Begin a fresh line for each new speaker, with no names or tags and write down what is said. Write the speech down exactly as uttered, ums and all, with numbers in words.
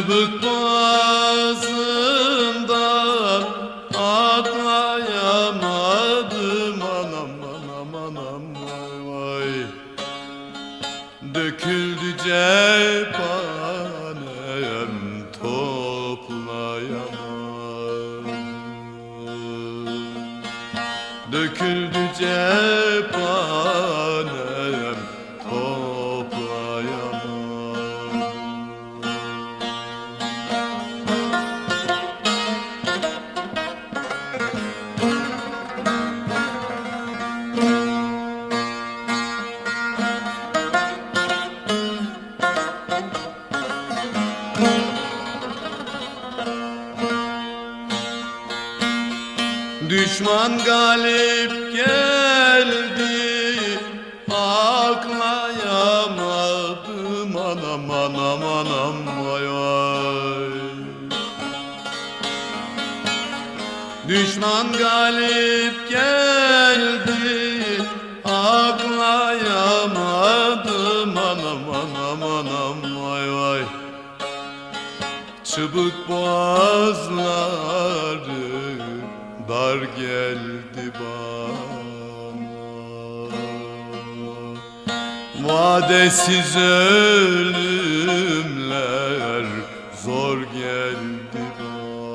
Çıbık boğazımdan atlayamadım, anam anam anam vay vay. Döküldü cephanem, toplayamam. Döküldü cephanem, toplayamam. Düşman galip geldi, aklayamadım, anam anam anam vay vay. Düşman galip geldi, aklayamadım, anam anam anam vay vay. Çıbık boğazları dar geldi bana, vadesiz ölümler zor geldi bana.